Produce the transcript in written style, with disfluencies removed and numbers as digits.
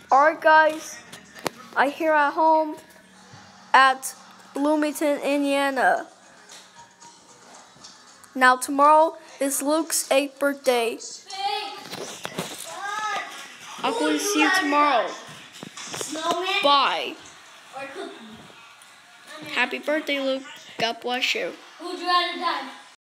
Alright guys, I'm here at home at Bloomington, Indiana. Now tomorrow is Luke's 8th birthday. I'm going to see you tomorrow. Bye. Happy birthday, Luke. God bless you. Who'd you rather die?